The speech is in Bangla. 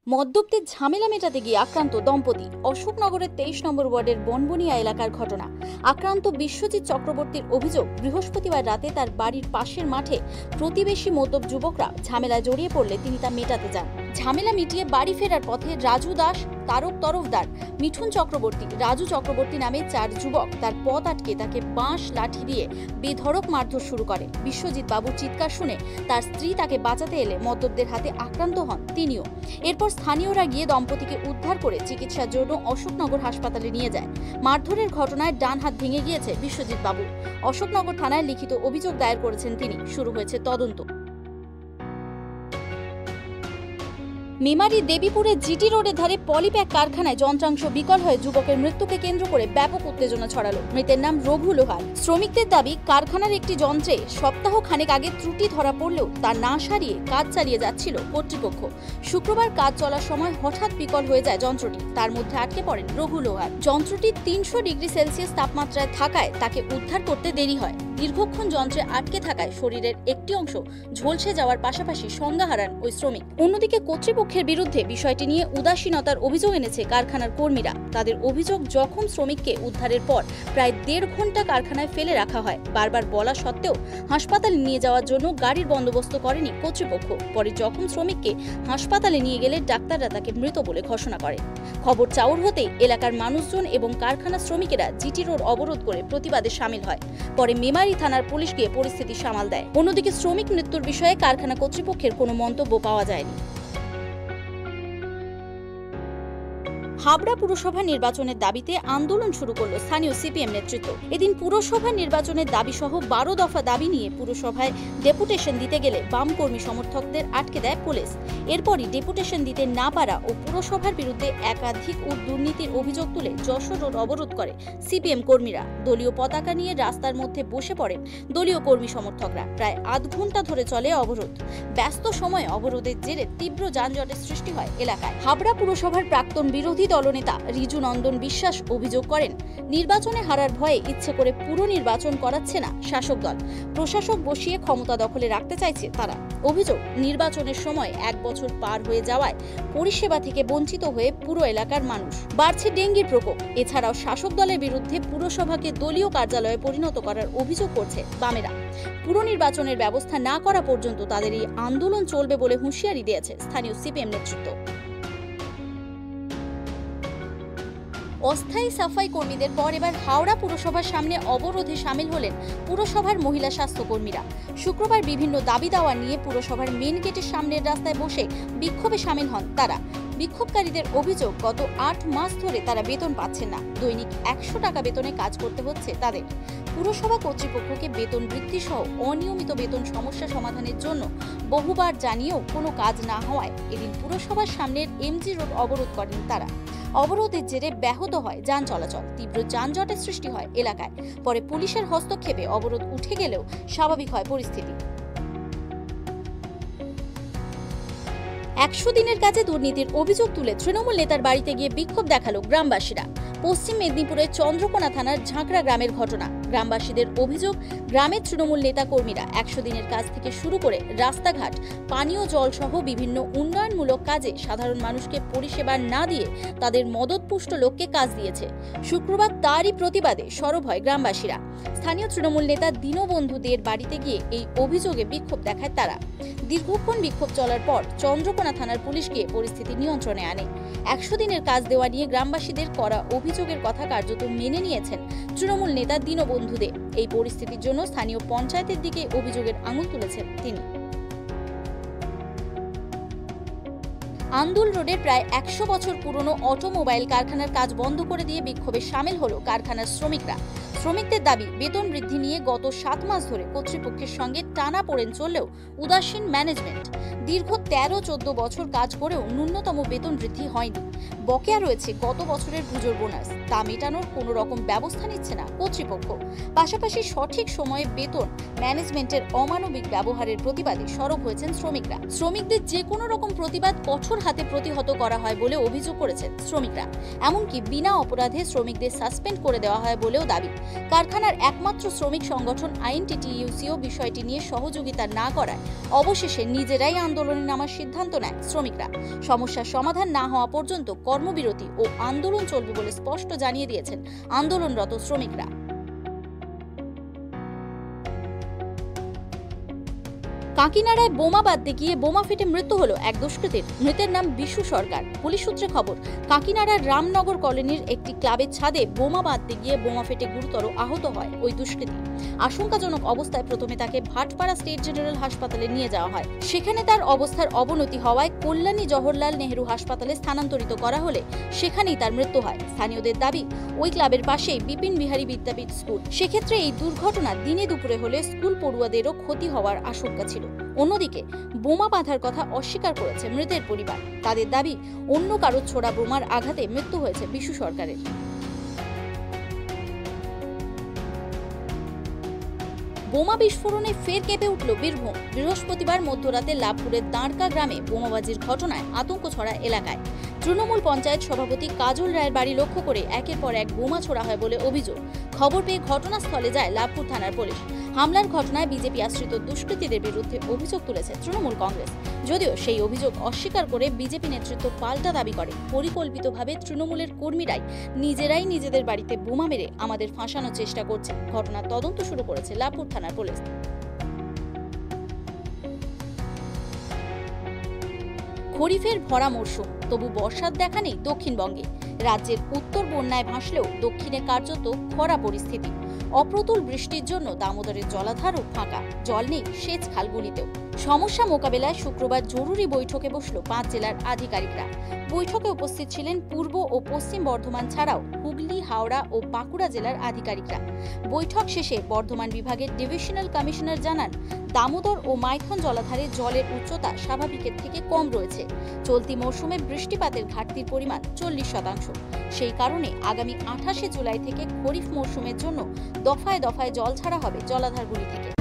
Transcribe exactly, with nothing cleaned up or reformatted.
মদ্যপদের ঝামেলা মেটাতে গিয়ে আক্রান্ত দম্পতি। অশোকনগরের তেইশ নম্বর ওয়ার্ডের বনবনিয়া এলাকার ঘটনা। আক্রান্ত বিশ্বজিৎ চক্রবর্তীর অভিযোগ, বৃহস্পতিবার রাতে তার বাড়ির পাশের মাঠে প্রতিবেশী মদ্যপ যুবকরা ঝামেলা জড়িয়ে পড়লে তিনি তা মেটাতে যান। ঝামেলা মিটিয়ে বাড়ি ফেরার পথে রাজু দাস, তারক তরফদার, মিঠুন চক্রবর্তী, রাজু চক্রবর্তী নামে চার যুবক তার পথ আটকে তাকে বাঁশ লাঠি দিয়ে বেধড়ক মারধর শুরু করে। বিশ্বজিৎ বাবুর চিৎকার শুনে তার স্ত্রী তাকে বাঁচাতে এলে মদ্যপদের হাতে আক্রান্ত হন তিনিও। এরপর স্থানীয়রা গিয়ে দম্পতিকে উদ্ধার করে চিকিৎসার জন্য অশোকনগর হাসপাতালে নিয়ে যায়। মারধরের ঘটনায় ডান হাত ভেঙে গিয়েছে বিশ্বজিৎ বাবু। অশোকনগর থানায় লিখিত অভিযোগ দায়ের করেছেন তিনি। শুরু হয়েছে তদন্ত। মেমারি দেবীপুরে জিটি রোডের ধারে পলিপ্যাক কারখানায় যন্ত্রাংশ বিকল হয়ে যুবকের মৃত্যুকে কেন্দ্র করে ব্যাপক উত্তেজনা ছড়ালো। মৃতের নাম রঘু লোহার। শ্রমিকদের দাবি, কারখানার একটি যন্ত্রে সপ্তাহ খানেক আগে ত্রুটি ধরা পড়লেও তা না সারিয়ে কাজ চালিয়ে যাচ্ছিল কর্তৃপক্ষ। শুক্রবার কাজ চলার সময় হঠাৎ বিকল হয়ে যায় যন্ত্রটি। তার মধ্যে আটকে পড়েন রঘু লোহার। যন্ত্রটি তিনশো ডিগ্রি সেলসিয়াস তাপমাত্রায় থাকায় তাকে উদ্ধার করতে দেরি হয়। দীর্ঘক্ষণ যন্ত্রে আটকে থাকায় শরীরের একটি অংশ ঝলসে যাওয়ার পাশাপাশি সংজ্ঞা হারান ওই শ্রমিক। অন্যদিকে কর্তৃপক্ষের বিরুদ্ধে বিষয়টি নিয়ে উদাসীনতার অভিযোগ এনেছে কারখানার কর্মীরা। তাদের অভিযোগ, জখম শ্রমিককে উদ্ধারের পর প্রায় দেড় ঘন্টা কারখানায় ফেলে রাখা হয়। বারবার বলা সত্ত্বেও হাসপাতালে নিয়ে যাওয়ার জন্য গাড়ির বন্দোবস্ত করেনি কর্তৃপক্ষ। পরে জখম শ্রমিককে হাসপাতালে নিয়ে গেলে ডাক্তাররা তাকে মৃত বলে ঘোষণা করে। খবর চাউর হতেই এলাকার মানুষজন এবং কারখানা শ্রমিকেরা জিটি রোড অবরোধ করে প্রতিবাদে সামিল হয়। পরে মেমারি থানার পুলিশ গিয়ে পরিস্থিতি সামাল দেয়। অন্যদিকে শ্রমিক মৃত্যুর বিষয়ে কারখানা কর্তৃপক্ষের কোনো মন্তব্য পাওয়া যায়নি। হাবড়া পুরসভা নির্বাচনের দাবিতে আন্দোলন শুরু করল স্থানীয় সিপিএম নেতৃত্ব। এদিন পুরসভা নির্বাচনের দাবি সহ বারো দফা দাবি নিয়ে পুরসভায় ডেপুটেশন দিতে গেলে বাম কর্মী সমর্থকদের আটকে দেয় পুলিশ। এরপরই ডেপুটেশন দিতে না পারা ও পুরসভার বিরুদ্ধে একাধিক দুর্নীতির অভিযোগ তুলে যশোর রোড অবরোধ করে সিপিএম কর্মীরা। দলীয় পতাকা নিয়ে রাস্তার মধ্যে বসে পড়েন দলীয় কর্মী সমর্থকরা। প্রায় আধ ঘন্টা ধরে চলে অবরোধ। ব্যস্ত সময়ে অবরোধের জেরে তীব্র যানজটের সৃষ্টি হয় এলাকায়। হাবড়া পুরসভার প্রাক্তন বিরোধী দলনেতা রিজু নন্দন বিশ্বাস অভিযোগ করেন, নির্বাচনে হারার ভয়ে ইচ্ছে করে পুরো নির্বাচন করাচ্ছে না শাসক দল। প্রশাসক বসিয়ে ক্ষমতা দখলে রাখতে চাইছে তারা। অভিযোগ, নির্বাচনের সময় এক বছর পার হয়ে যাওয়ায় পরিষেবা থেকে বঞ্চিত হয়ে পুরো এলাকার মানুষ। বাড়ছে ডেঙ্গির প্রকোপ। এছাড়াও শাসক দলের বিরুদ্ধে পুরসভাকে দলীয় কার্যালয়ে পরিণত করার অভিযোগ করছে বামেরা। পুরো নির্বাচনের ব্যবস্থা না করা পর্যন্ত তাদের এই আন্দোলন চলবে বলে হুঁশিয়ারি দিয়েছে স্থানীয় সিপিএম নেতৃত্ব। অস্থায়ী সাফাই কর্মীদের পর এবার হাওড়া পুরসভার সামনে অবরোধে সামিল হলেন পুরসভার মহিলা স্বাস্থ্য কর্মীরা। শুক্রবার বিভিন্ন দাবি দাওয়া নিয়ে পুরসভার মেন গেটের সামনের রাস্তায় বসে বিক্ষোভে সামিল হন তারা। বিক্ষোভকারীদের অভিযোগ, গত আট মাস ধরে তারা বেতন পাচ্ছেন না। দৈনিক একশো টাকা বেতনে কাজ করতে হচ্ছে তাদের। পুরসভা কর্তৃপক্ষকে বেতন বৃদ্ধি সহ অনিয়মিত বেতন সমস্যা সমাধানের জন্য বহুবার জানিয়েও কোনো কাজ না হওয়ায় এদিন পুরসভার সামনের এমজি রোড অবরোধ করেন তারা। অবরোধের জেরে ব্যাহত হয় যান চলাচল। তীব্র যানজটের সৃষ্টি হয় এলাকায়। পরে পুলিশের হস্তক্ষেপে অবরোধ উঠে গেলেও স্বাভাবিক হয় পরিস্থিতি। একশো দিনের কাজে দুর্নীতির অভিযোগ তুলে তৃণমূল নেতার বাড়িতে গিয়ে বিক্ষোভ দেখালো গ্রামবাসীরা। পশ্চিম মেদিনীপুরের চন্দ্রকোনা থানার ঝাঁকড়া গ্রামের ঘটনা। গ্রামবাসীদের অভিযোগ, গ্রামের তৃণমূল নেতা কর্মীরা একশো দিনের কাজ থেকে শুরু করে রাস্তাঘাট, পানীয় জল সহ বিভিন্ন উন্নয়নমূলক কাজে সাধারণ মানুষকে পরিষেবা না দিয়ে তাদের মদতপুষ্ট লোককে কাজ দিয়েছে। শুক্রবার তারই প্রতিবাদে সরব হয় গ্রামবাসীরা। স্থানীয় তৃণমূল নেতা দীনবন্ধু দের বাড়িতে গিয়ে এই অভিযোগে বিক্ষোভ দেখায় তারা। দীর্ঘক্ষণ বিক্ষোভ চলার পর চন্দ্রকোনা থানার পুলিশ গিয়ে পরিস্থিতি নিয়ন্ত্রণে আনে। একশো দিনের কাজ দেওয়া নিয়ে গ্রামবাসীদের করা অভিযোগের কথা কার্যত মেনে নিয়েছেন তৃণমূল নেতা দীনবন্ধু দে। এই পরিস্থিতির জন্য স্থানীয় পঞ্চায়েতের দিকে অভিযোগের আঙুল তুলেছেন তিনি। আন্দুল রোডের প্রায় একশো বছর পুরনো অটোমোবাইল কারখানার কাজ বন্ধ করে দিয়ে বিক্ষোভে সামিল হলো কারখানার শ্রমিকরা। শ্রমিকদের দাবি, বেতন বৃদ্ধি নিয়ে গত সাত মাস ধরে কর্তৃপক্ষের সঙ্গে টানা পড়েন চললেও উদাসীন ম্যানেজমেন্ট। দীর্ঘ তেরো চোদ্দ বছর কাজ করেও ন্যূনতম বেতন বৃদ্ধি হয়নি। বকেয়া রয়েছে গত বছরের পুজোর বোনাস, তা মেটানোর কোনো রকম ব্যবস্থা নিচ্ছে না কর্তৃপক্ষ। পাশাপাশি সঠিক সময়ে বেতন ম্যানেজমেন্টের অমানবিক ব্যবহারের প্রতিবাদে সরব হয়েছেন শ্রমিকরা। শ্রমিকদের যে কোনো রকম প্রতিবাদ কঠোর কঠোর হাতে প্রতিহত করা হয় বলে অভিযোগ করেছেন শ্রমিকরা। এমনকি বিনা অপরাধে শ্রমিকদের সাসপেন্ড করে দেওয়া হয় বলেও দাবি। কারখানার একমাত্র শ্রমিক সংগঠন আইএনটিটিইউসিও বিষয়টি নিয়ে সহযোগিতা না করায় অবশেষে নিজেরাই আন্দোলনে নামার সিদ্ধান্ত নেয় শ্রমিকরা। সমস্যার সমাধান না হওয়া পর্যন্ত কর্মবিরতি ও আন্দোলন চলবে বলে স্পষ্ট জানিয়ে দিয়েছেন আন্দোলনরত শ্রমিকরা। কাকিনাড়ায় বোমা বাঁধতে গিয়ে বোমা ফেটে মৃত্যু হলো এক দুষ্কৃতীর। মৃতের নাম বিশু সরকার। পুলিশ সূত্রে খবর, কাকিনাড়ার রামনগর কলোনির একটি ক্লাবের ছাদে বোমা বাঁধতে গিয়ে বোমা ফেটে গুরুতর আহত হয় ওই দুষ্কৃতী। আশঙ্কাজনক অবস্থায় প্রথমে তাকে ভাটপাড়া স্টেট জেনারেল হাসপাতালে নিয়ে যাওয়া হয়। সেখানে তার অবস্থার অবনতি হওয়ায় কল্যাণী জওহরলাল নেহরু হাসপাতালে স্থানান্তরিত করা হলে সেখানেই তার মৃত্যু হয়। স্থানীয়দের দাবি, ওই ক্লাবের পাশেই বিপিন বিহারী বিদ্যাপীঠ স্কুল। সেক্ষেত্রে এই দুর্ঘটনা দিনে দুপুরে হলে স্কুল পড়ুয়াদেরও ক্ষতি হওয়ার আশঙ্কা ছিল। অন্যদিকে বোমা বাঁধার কথা অস্বীকার করেছে মৃতের পরিবার। তাদের দাবি, অন্য কারো ছোড়া বোমার আঘাতে মৃত্যু হয়েছে বিশু সরকারের। বোমা বিস্ফোরণে ফের কেঁপে উঠল বীরভূম। বৃহস্পতিবার মধ্যরাতে লাভপুরের দাঁড়কা গ্রামে বোমাবাজির ঘটনায় আতঙ্ক ছড়ায় এলাকায়। তৃণমূল পঞ্চায়েত সভাপতি কাজল রায়ের বাড়ি লক্ষ্য করে একের পর এক বোমা ছোড়া হয় বলে অভিযোগ। খবর পেয়ে ঘটনাস্থলে যায় লাভপুর থানার পুলিশ। হামলার ঘটনায় বিজেপি আশ্রিত দুষ্কৃতীদের বিরুদ্ধে অভিযোগ তুলেছে তৃণমূল কংগ্রেস। যদিও সেই অভিযোগ অস্বীকার করে বিজেপি নেতৃত্ব পাল্টা দাবি করে, পরিকল্পিতভাবে তৃণমূলের কর্মীরাই নিজেরাই নিজেদের বাড়িতে বোমা মেরে আমাদের ফাঁসানোর চেষ্টা করছে। ঘটনার তদন্ত শুরু করেছে লাভপুর থানার পুলিশ। খরিফের ভরা মরশুম, তবু বর্ষার দেখা নেই দক্ষিণবঙ্গে। রাজ্যের উত্তর বন্যায় ভাসলেও দক্ষিণে কার্যত খরা পরিস্থিতি। অপ্রতুল বৃষ্টির জন্য দামোদরের জলাধারও ফাঁকা, জল নেই সেচ খালগুলিতেও। সমস্যা মোকাবেলায় শুক্রবার জরুরি বৈঠকে বসল পাঁচ জেলার আধিকারিকরা। বৈঠকে উপস্থিত ছিলেন পূর্ব ও পশ্চিম বর্ধমান ছাড়াও হুগলি, হাওড়া ও বাঁকুড়া জেলার আধিকারিকরা। বৈঠক শেষে বর্ধমান বিভাগের ডিভিশনাল কমিশনার জানান, দামোদর ও মাইথন জলাধারে জলের উচ্চতা স্বাভাবিকের থেকে কম রয়েছে। চলতি মৌসুমে বৃষ্টিপাতের ঘাটতির পরিমাণ চল্লিশ শতাংশ। সেই কারণে আগামী আঠাশে জুলাই থেকে খরিফ মৌসুমের জন্য দফায় দফায় জল ছাড়া হবে জলাধারগুলি থেকে।